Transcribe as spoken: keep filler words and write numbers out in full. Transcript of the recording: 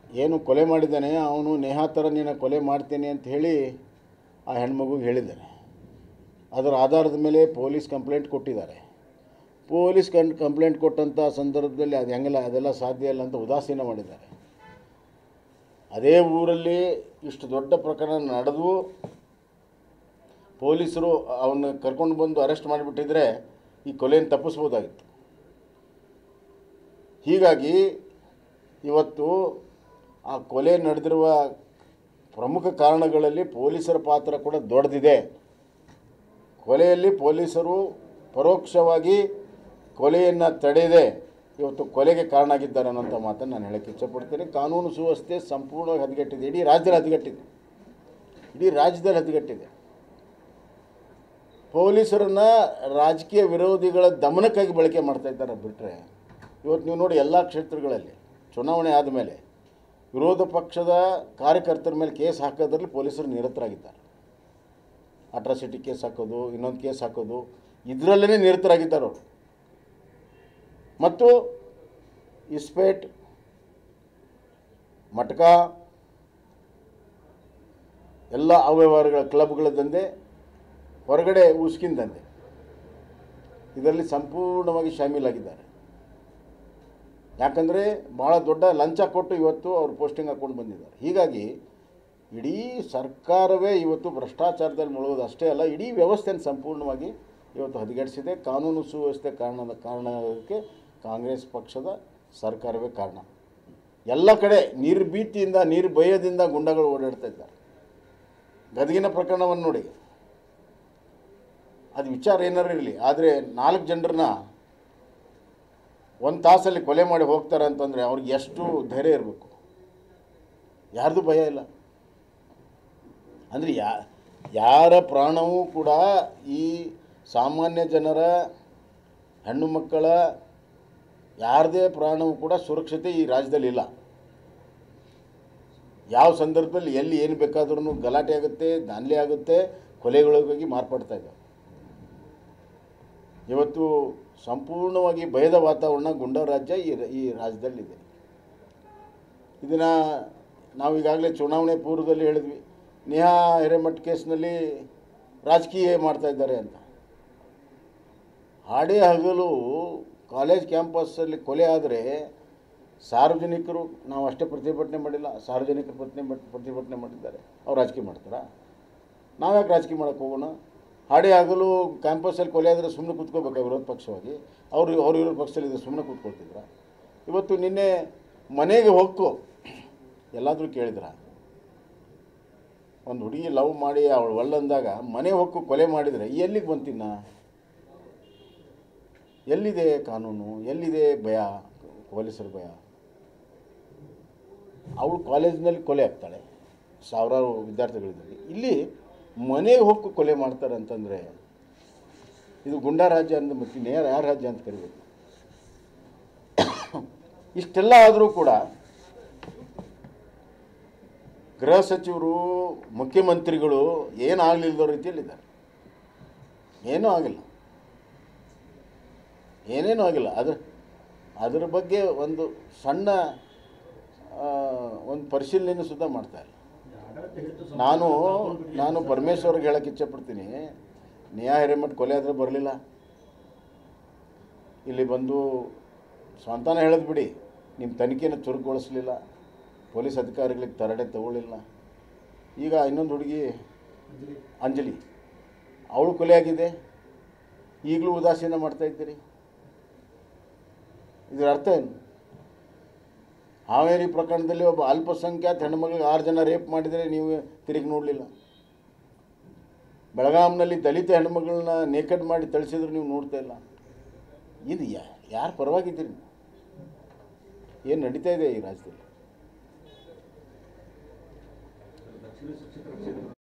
ಏನು ಕೊಲೆ ಮಾಡಿದ್ದಾನೆ ಅವನು ನೇಹಾ ಥರ ನೀನು ಕೊಲೆ ಮಾಡ್ತೇನೆ ಅಂತ ಹೇಳಿ ಆ ಹೆಣ್ಮಗುಗೆ ಹೇಳಿದ್ದಾನೆ. ಅದರ ಆಧಾರದ ಮೇಲೆ ಪೊಲೀಸ್ ಕಂಪ್ಲೇಂಟ್ ಕೊಟ್ಟಿದ್ದಾರೆ. ಪೊಲೀಸ್ ಕನ್ ಕಂಪ್ಲೇಂಟ್ ಕೊಟ್ಟಂಥ ಸಂದರ್ಭದಲ್ಲಿ ಅದು ಹೆಂಗಲ್ಲ ಅದೆಲ್ಲ ಸಾಧ್ಯ ಇಲ್ಲ ಅಂತ ಉದಾಸೀನ ಮಾಡಿದ್ದಾರೆ. ಅದೇ ಊರಲ್ಲಿ ಇಷ್ಟು ದೊಡ್ಡ ಪ್ರಕರಣ ನಡೆದು ಪೊಲೀಸರು ಅವನ್ನ ಕರ್ಕೊಂಡು ಬಂದು ಅರೆಸ್ಟ್ ಮಾಡಿಬಿಟ್ಟಿದ್ರೆ ಈ ಕೊಲೆಯನ್ನು ತಪ್ಪಿಸ್ಬೋದಾಗಿತ್ತು. ಹೀಗಾಗಿ ಇವತ್ತು ಆ ಕೊಲೆ ನಡೆದಿರುವ ಪ್ರಮುಖ ಕಾರಣಗಳಲ್ಲಿ ಪೊಲೀಸರ ಪಾತ್ರ ಕೂಡ ದೊಡ್ಡದಿದೆ. ಕೊಲೆಯಲ್ಲಿ ಪೊಲೀಸರು ಪರೋಕ್ಷವಾಗಿ ಕೊಲೆಯನ್ನು ತಡೆಯದೆ ಇವತ್ತು ಕೊಲೆಗೆ ಕಾರಣ ಆಗಿದ್ದಾರೆ ಅನ್ನೋಂಥ ಮಾತನ್ನು ನಾನು ಹೇಳೋಕ್ಕೆ ಇಚ್ಛಪಡ್ತೀನಿ. ಕಾನೂನು ಸುವ್ಯವಸ್ಥೆ ಸಂಪೂರ್ಣವಾಗಿ ಹದಗೆಟ್ಟಿದೆ. ಇಡೀ ರಾಜ್ಯದಲ್ಲಿ ಹದಗೆಟ್ಟಿದೆ. ಇಡೀ ರಾಜ್ಯದಲ್ಲಿ ಹದಗೆಟ್ಟಿದೆ. ಪೊಲೀಸರನ್ನು ರಾಜಕೀಯ ವಿರೋಧಿಗಳ ದಮನಕ್ಕಾಗಿ ಬಳಕೆ ಮಾಡ್ತಾ ಇದ್ದಾರೆ ಬಿಟ್ಟರೆ ಇವತ್ತು ನೀವು ನೋಡಿ ಎಲ್ಲ ಕ್ಷೇತ್ರಗಳಲ್ಲಿ ಚುನಾವಣೆ ಆದಮೇಲೆ ವಿರೋಧ ಪಕ್ಷದ ಕಾರ್ಯಕರ್ತರ ಮೇಲೆ ಕೇಸ್ ಹಾಕೋದ್ರಲ್ಲಿ ಪೊಲೀಸರು ನಿರತರಾಗಿದ್ದಾರೆ. ಅಟ್ರಾಸಿಟಿ ಕೇಸ್ ಹಾಕೋದು, ಇನ್ನೊಂದು ಕೇಸ್ ಹಾಕೋದು, ಇದರಲ್ಲೇ ನಿರತರಾಗಿದ್ದಾರೆ ಅವರು. ಮತ್ತು ಇಸ್ಪೇಟ್, ಮಟ್ಕ ಎಲ್ಲ ಅವ್ಯವಹಾರಗಳ ಕ್ಲಬ್ಗಳ ದಂಧೆ, ಹೊರಗಡೆ ಉಸ್ಕಿನ ದಂಧೆ, ಇದರಲ್ಲಿ ಸಂಪೂರ್ಣವಾಗಿ ಶಾಮೀಲಾಗಿದ್ದಾರೆ. ಯಾಕಂದರೆ ಭಾಳ ದೊಡ್ಡ ಲಂಚ ಕೊಟ್ಟು ಇವತ್ತು ಅವರು ಪೋಸ್ಟಿಂಗ್ ಹಾಕ್ಕೊಂಡು ಬಂದಿದ್ದಾರೆ. ಹೀಗಾಗಿ ಇಡೀ ಸರ್ಕಾರವೇ ಇವತ್ತು ಭ್ರಷ್ಟಾಚಾರದಲ್ಲಿ ಮುಳುಗೋದು ಅಷ್ಟೇ ಅಲ್ಲ, ಇಡೀ ವ್ಯವಸ್ಥೆಯನ್ನು ಸಂಪೂರ್ಣವಾಗಿ ಇವತ್ತು ಹದಗೆಡಿಸಿದೆ. ಕಾನೂನು ಸುವ್ಯವಸ್ಥೆ ಕಾರಣದ ಕಾರಣಕ್ಕೆ ಕಾಂಗ್ರೆಸ್ ಪಕ್ಷದ ಸರ್ಕಾರವೇ ಕಾರಣ. ಎಲ್ಲ ಕಡೆ ನಿರ್ಭೀತಿಯಿಂದ ನಿರ್ಭಯದಿಂದ ಗುಂಡಗಳು ಓಡಾಡ್ತಾ ಇದ್ದಾರೆ. ಗದಗಿನ ಪ್ರಕರಣವನ್ನು ನೋಡಿ, ಅದು ವಿಚಾರ ಏನಾರು ಇರಲಿ, ಆದರೆ ನಾಲ್ಕು ಜನರನ್ನ ಒಂದು ತಾಸಲ್ಲಿ ಕೊಲೆ ಮಾಡಿ ಹೋಗ್ತಾರೆ ಅಂತಂದರೆ ಅವ್ರಿಗೆ ಎಷ್ಟು ಧೈರ್ಯ ಇರಬೇಕು. ಯಾರ್ದು ಭಯ ಇಲ್ಲ. ಅಂದರೆ ಯಾ ಯಾರ ಪ್ರಾಣವೂ ಕೂಡ ಈ ಸಾಮಾನ್ಯ ಜನರ ಹೆಣ್ಣು ಮಕ್ಕಳ ಯಾರದೇ ಪ್ರಾಣವೂ ಕೂಡ ಸುರಕ್ಷತೆ ಈ ರಾಜ್ಯದಲ್ಲಿ ಇಲ್ಲ. ಯಾವ ಸಂದರ್ಭದಲ್ಲಿ ಎಲ್ಲಿ ಏನು ಬೇಕಾದ್ರೂ ಗಲಾಟೆ ಆಗುತ್ತೆ, ದಾಂಧಲೆ ಆಗುತ್ತೆ, ಕೊಲೆಗಳಿಗಾಗಿ ಮಾರ್ಪಡ್ತಾ ಇದೆ. ಇವತ್ತು ಸಂಪೂರ್ಣವಾಗಿ ಭಯದ ವಾತಾವರಣ ಗುಂಡ ರಾಜ್ಯ ಈ ಈ ರಾಜ್ಯದಲ್ಲಿದೆ. ಇದನ್ನು ನಾವು ಈಗಾಗಲೇ ಚುನಾವಣೆ ಪೂರ್ವದಲ್ಲಿ ಹೇಳಿದ್ವಿ, ನೇಹಾ ಹಿರೇಮಠ್ ಕೇಸ್ನಲ್ಲಿ ರಾಜಕೀಯ ಮಾಡ್ತಾ ಇದ್ದಾರೆ ಅಂತ. ಹಾಡೇ ಹಗಲು ಕಾಲೇಜ್ ಕ್ಯಾಂಪಸ್ಸಲ್ಲಿ ಕೊಲೆ ಆದರೆ ಸಾರ್ವಜನಿಕರು, ನಾವು ಅಷ್ಟೇ ಪ್ರತಿಭಟನೆ ಮಾಡಿಲ್ಲ, ಸಾರ್ವಜನಿಕರು ಪ್ರತಿಭಟನೆ ಪ್ರತಿಭಟನೆ ಮಾಡಿದ್ದಾರೆ. ಅವ್ರು ರಾಜಕೀಯ ಮಾಡ್ತಾರಾ? ನಾವು ಯಾಕೆ ರಾಜಕೀಯ ಮಾಡೋಕ್ಕೆ ಹೋಗೋಣ? ಹಾಡೇ ಹಗಲು ಕ್ಯಾಂಪಸ್ಸಲ್ಲಿ ಕೊಲೆ ಆದರೆ ಸುಮ್ಮನೆ ಕೂತ್ಕೋಬೇಕಾ ವಿರೋಧ ಪಕ್ಷವಾಗಿ? ಅವರು ಅವ್ರ ವಿರೋಧ ಪಕ್ಷದಲ್ಲಿದ್ದರೆ ಸುಮ್ಮನೆ ಕೂತ್ಕೊಳ್ತಿದ್ರ? ಇವತ್ತು ನಿನ್ನೆ ಮನೆಗೆ ಹೊಕ್ಕು ಎಲ್ಲಾದರೂ ಕೇಳಿದ್ರ? ಒಂದು ಹುಡುಗಿ ಲವ್ ಮಾಡಿ ಅವಳು ಒಳ್ಳಂದಾಗ ಮನೆ ಹೊಕ್ಕು ಕೊಲೆ ಮಾಡಿದರೆ ಎಲ್ಲಿಗೆ ಬಂತಿನ್ನ? ಎಲ್ಲಿದೆ ಕಾನೂನು? ಎಲ್ಲಿದೆ ಭಯ? ಪೊಲೀಸರ ಭಯ? ಅವಳು ಕಾಲೇಜಿನಲ್ಲಿ ಕೊಲೆ ಆಗ್ತಾಳೆ, ಸಾವಿರಾರು ವಿದ್ಯಾರ್ಥಿಗಳಿದ್ದಾರೆ. ಇಲ್ಲಿ ಮನೆಗೆ ಹೊಕ್ಕು ಕೊಲೆ ಮಾಡ್ತಾರೆ ಅಂತಂದರೆ ಇದು ಗುಂಡಾ ರಾಜ್ಯ ಅಂದ ಮತ್ತೆ ನೇರ ಯಾರ ರಾಜ್ಯ ಅಂತ ಕರಿಬೇಕು? ಇಷ್ಟೆಲ್ಲ ಆದರೂ ಕೂಡ ಗೃಹ ಸಚಿವರು, ಮುಖ್ಯಮಂತ್ರಿಗಳು ಏನಾಗಲಿಲ್ಲದ ರೀತಿಯಲ್ಲಿದ್ದಾರೆ. ಏನೂ ಆಗಿಲ್ಲ, ಏನೇನೂ ಆಗಿಲ್ಲ. ಅದ್ರ ಅದರ ಬಗ್ಗೆ ಒಂದು ಸಣ್ಣ ಒಂದು ಪರಿಶೀಲನೆ ಸುದ್ದ ಮಾಡ್ತಾಯಿಲ್ಲ. ನಾನು ನಾನು ಪರಮೇಶ್ವರ್ಗೆ ಹೇಳೋಕ್ಕೆ ಇಚ್ಛೆಪಡ್ತೀನಿ, ನೇಹಾ ಹಿರೇಮಠ್ ಕೊಲೆ ಆದರೆ ಬರಲಿಲ್ಲ, ಇಲ್ಲಿ ಬಂದು ಸ್ವಂತನ ಹೇಳೋದು ಬಿಡಿ, ನಿಮ್ಮ ತನಿಖೆಯನ್ನು ಚುರುಕುಗೊಳಿಸಲಿಲ್ಲ, ಪೊಲೀಸ್ ಅಧಿಕಾರಿಗಳಿಗೆ ತರಡೆ ತಗೊಳ್ಳಿಲ್ಲ. ಈಗ ಇನ್ನೊಂದು ಹುಡುಗಿ ಅಂಜಲಿ, ಅವಳು ಕೊಲೆ ಆಗಿದೆ, ಈಗಲೂ ಉದಾಸೀನ ಮಾಡ್ತಾಯಿದ್ದೀರಿ. ಇದರ ಅರ್ಥ ಏನು? ಹಾವೇರಿ ಪ್ರಕರಣದಲ್ಲಿ ಒಬ್ಬ ಅಲ್ಪಸಂಖ್ಯಾತ ಹೆಣ್ಮಗಳಿಗೆ ಆರು ಜನ ರೇಪ್ ಮಾಡಿದರೆ ನೀವು ತಿರುಗಿ ನೋಡಲಿಲ್ಲ. ಬೆಳಗಾಂನಲ್ಲಿ ದಲಿತ ಹೆಣ್ಮಗಳನ್ನ ನೇಕಡ್ ಮಾಡಿ ತಳಿಸಿದ್ರು ನೀವು ನೋಡ್ತಾ ಇಲ್ಲ. ಇದು ಯಾರು ಪರವಾಗಿದ್ದೀರಿ? ಏನು ನಡೀತಾ ಇದೆ ಈ ರಾಜ್ಯದಲ್ಲಿ?